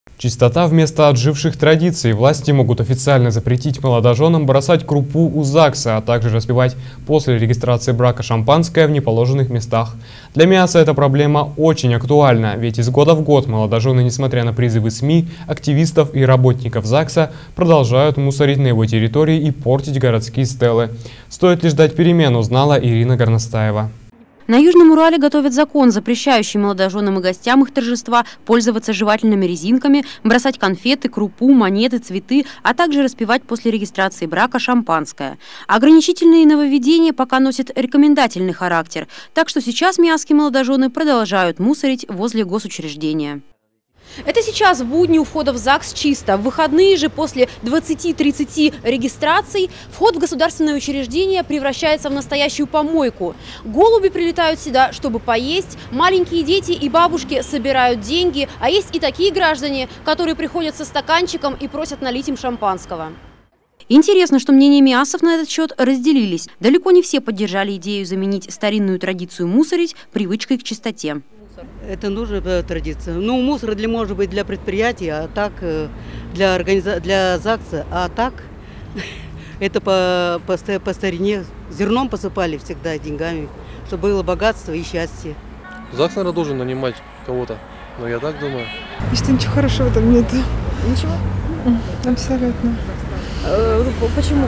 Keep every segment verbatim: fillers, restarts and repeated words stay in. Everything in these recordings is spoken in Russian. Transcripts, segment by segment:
Чистота вместо отживших традиций. Власти могут официально запретить молодоженам бросать крупу у ЗАГСа, а также распивать после регистрации брака шампанское в неположенных местах. Для МИАСа эта проблема очень актуальна, ведь из года в год молодожены, несмотря на призывы СМИ, активистов и работников ЗАГСа, продолжают мусорить на его территории и портить городские стелы. Стоит ли ждать перемен, узнала Ирина Горностаева. На Южном Урале готовят закон, запрещающий молодоженам и гостям их торжества пользоваться жевательными резинками, бросать конфеты, крупу, монеты, цветы, а также распивать после регистрации брака шампанское. Ограничительные нововведения пока носят рекомендательный характер, так что сейчас миасские молодожены продолжают мусорить возле госучреждения. Это сейчас в будни у входа в ЗАГС чисто. В выходные же после двадцати-тридцати регистраций вход в государственное учреждение превращается в настоящую помойку. Голуби прилетают сюда, чтобы поесть, маленькие дети и бабушки собирают деньги, а есть и такие граждане, которые приходят со стаканчиком и просят налить им шампанского. Интересно, что мнения миассов на этот счет разделились. Далеко не все поддержали идею заменить старинную традицию мусорить привычкой к чистоте. Это нужная традиция. Ну, мусор для, может быть, для предприятия, а так для, организа... для ЗАГСа, а так это по, по, по старине. Зерном посыпали всегда, деньгами, чтобы было богатство и счастье. ЗАГС, наверное, должен нанимать кого-то, но я так думаю. И что ничего хорошего в этом нет. Ничего? Абсолютно. Э, почему?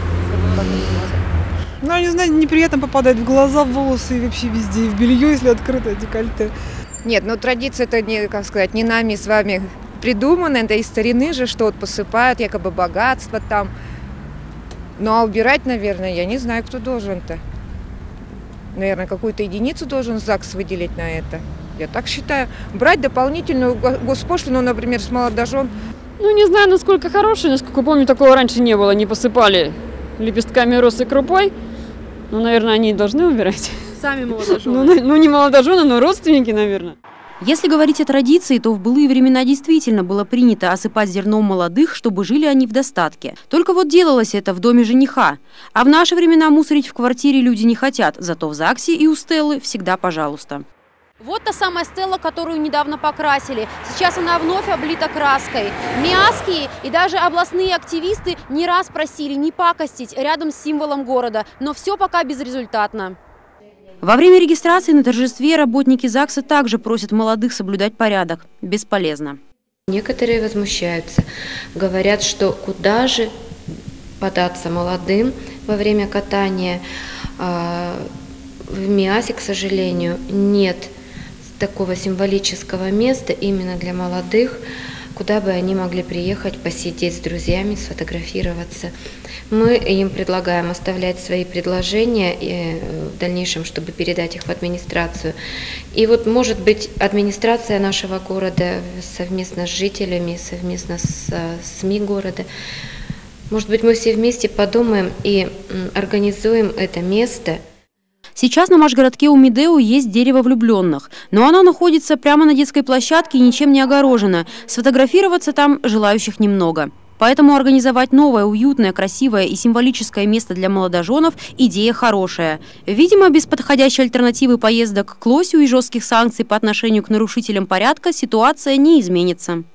Ну, я не знаю, неприятно попадает в глаза, в волосы и вообще везде, и в белье, если открыто, декольте. Нет, ну традиция это не, как сказать, не нами с вами придумана, это из старины же, что вот посыпают, якобы богатство там. Ну а убирать, наверное, я не знаю, кто должен-то. Наверное, какую-то единицу должен ЗАГС выделить на это. Я так считаю. Брать дополнительную госпошлину, например, с молодожен. Ну не знаю, насколько хорошая, насколько помню, такого раньше не было, не посыпали лепестками роз и крупой. Ну, наверное, они должны убирать. Сами молодожены. Ну, ну, не молодожены, но родственники, наверное. Если говорить о традиции, то в былые времена действительно было принято осыпать зерном молодых, чтобы жили они в достатке. Только вот делалось это в доме жениха. А в наши времена мусорить в квартире люди не хотят, зато в ЗАГСе и у Стеллы всегда пожалуйста. Вот та самая стела, которую недавно покрасили. Сейчас она вновь облита краской. Миасские и даже областные активисты не раз просили не пакостить рядом с символом города, но все пока безрезультатно. Во время регистрации на торжестве работники ЗАГСа также просят молодых соблюдать порядок. Бесполезно. Некоторые возмущаются, говорят, что куда же податься молодым во время катания. В МИАСе, к сожалению, нет такого символического места именно для молодых, куда бы они могли приехать, посидеть с друзьями, сфотографироваться. Мы им предлагаем оставлять свои предложения и в дальнейшем, чтобы передать их в администрацию. И вот, может быть, администрация нашего города совместно с жителями, совместно с СМИ города, может быть, мы все вместе подумаем и организуем это место. Сейчас на Машгородке у Медео есть дерево влюбленных, но оно находится прямо на детской площадке и ничем не огорожено. Сфотографироваться там желающих немного. Поэтому организовать новое, уютное, красивое и символическое место для молодоженов – идея хорошая. Видимо, без подходящей альтернативы поездок к лосю и жестких санкций по отношению к нарушителям порядка ситуация не изменится.